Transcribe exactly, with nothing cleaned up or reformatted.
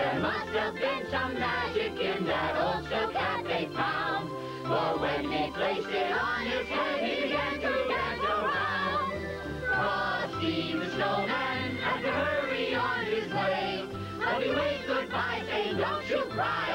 There must have been some magic in that old silk hat they found, for when he placed it on his head, he began to dance around. Frosty the Snowman had to hurry on his way, but he waved goodbye saying, don't you cry,